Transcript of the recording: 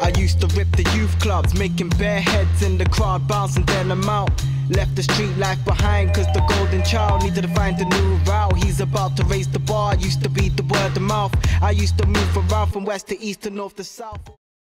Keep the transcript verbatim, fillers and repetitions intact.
I used to rip the youth clubs, making bare heads in the crowd, bouncing then I'm out. Left the street life behind cause the golden child needed to find a new route. He's about to raise the bar, used to be the word of mouth. I used to move around from west to east to north to south.